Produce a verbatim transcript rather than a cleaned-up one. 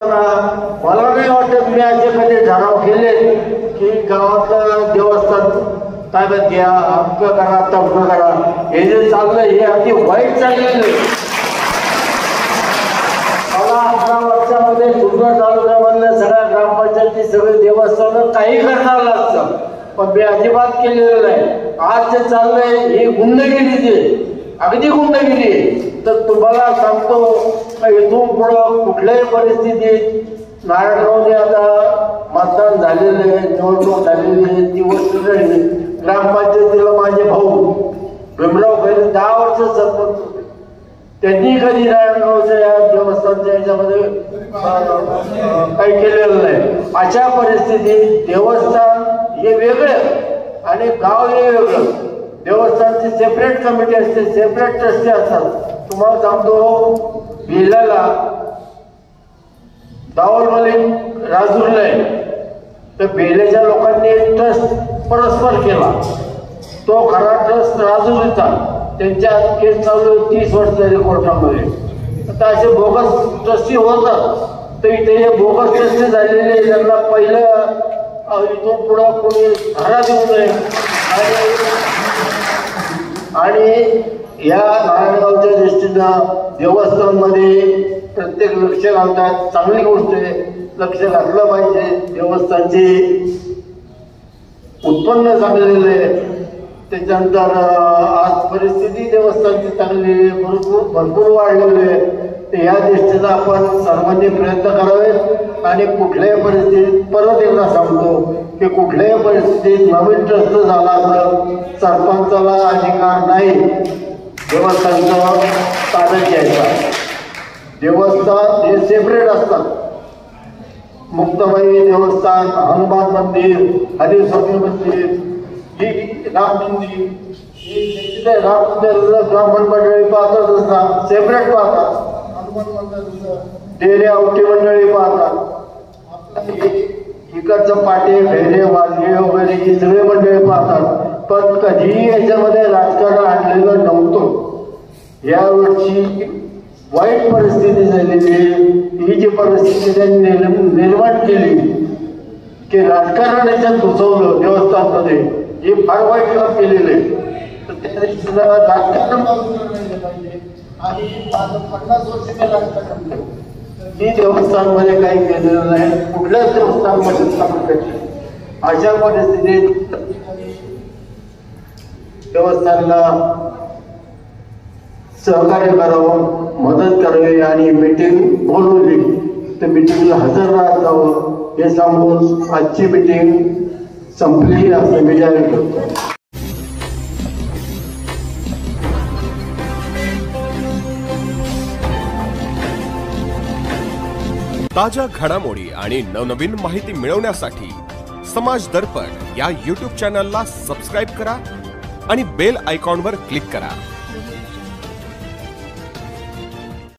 असताना मला नाही वाटत मी असे कधी ठराव केले की गावातलं देवस्थान ताब्यात घ्या, अमकं करा तमकं करा. हे जे चाललं हे अगदी वाईट चाललेलं आहे. मला अकरा वर्षामध्ये जुन्नर तालुक्यामधल्या सगळ्या ग्रामपंचायती सगळे देवस्थान काही करणार असतं, पण मी अजिबात केलेलं नाही. आज जे चाललंय ही गुंडगिरी जे अगदी गुंडगिरी आहे. तर तुम्हाला सांगतो इथून पुढं कुठल्याही परिस्थितीत नारायणगावने आता मतदान झालेलं आहे, निवडणूक झालेली आहे, ती गोष्ट राहिली. ग्रामपंचायतीला माझे भाऊ भीमराव खैरे दहा वर्ष सरपंच होते. त्यांनी कधी नारायणगावच्या या देवस्थानच्या याच्यामध्ये काही केलेलं नाही. अशा परिस्थितीत देवस्थान हे वेगळं आणि गाव हे वेगळं. देवस्थानची सेपरेट कमिटी असते, सेपरेट ट्रस्टी असतात. तुम्हाला सांगतो बेलाला दावलमली राजूरला आहे, तर बेलेच्या लोकांनी ट्रस्ट परस्पर केला. तो खरा ट्रस्ट राजूरीचा, त्यांच्या केस चालू तीस वर्ष झाली कोर्टामध्ये. आता असे बोगस ट्रस्टी होतात, तर इथे हे बोगस ट्रस्टी झालेले त्यांना पहिलं इथून पुढं कोणी धारा देऊ नये. आणि या नारायणगावच्या दृष्टीनं देवस्थानमध्ये प्रत्येक लक्ष घालतात, चांगली गोष्ट आहे, लक्ष घातलं पाहिजे. देवस्थानचे उत्पन्न चांगलेलं आहे, त्याच्यानंतर आज परिस्थिती देवस्थानची चांगली आहे, भरपूर भरपूर वाढलेली आहे. तर या दृष्टीनं आपण सर्वांनी प्रयत्न करावे आणि कुठल्याही परिस्थितीत परत एकदा सांगतो की कुठल्याही परिस्थितीत नवीन ट्रस्ट झाला तर सरपंचाला अधिकार नाही देवस्थानचं ताब्यात घ्यायचा. देवस्थान हे सेपरेट असतात. मुक्ताबाई देवस्थान, हनुमान मंदिर, हरिस्वामी मंदिर, ही राम मंदिर, राम मंदिर ब्राह्मण मंडळी पाहतात असतात, सेपरेट पाहतात. हनुमान मंदिर डेरे आवटी मंडळी पाहतात. इकडचं पाटे खैरे वाजगे वगैरे ही सगळे मंडळी पाहतात. पण कधीही याच्यामध्ये राजकारण आणलेलं नव्हतं. यावर्षी वाईट परिस्थिती झालेली, ही जी परिस्थिती त्यांनी निर्माण केली की राजकारण याच्यात घुसवलं देवस्थानमध्ये, हे फार वाईट काम केलेलं आहे. तर त्या दृष्टीनं राजकारण पाहिजे. आणि पन्नास वर्ष ते राजकारण मी देवस्थानमध्ये काही केलेलं नाही, कुठल्याच देवस्थानमध्ये स्थापन केली. अशा परिस्थितीत देवस्थानला सहकार्य करावं, मदत करावी आणि मीटिंग बोलवली तर मीटिंगला हजर राहत जावं हे सांगून आजची मीटिंग संपली असं मी जाहीर करतो. ताज्या घडामोडी आणि नवनवीन माहिती मिळवण्यासाठी समाज दर्पण या यूट्यूब चॅनलला सबस्क्राईब करा आणि बेल आयकॉनवर क्लिक करा.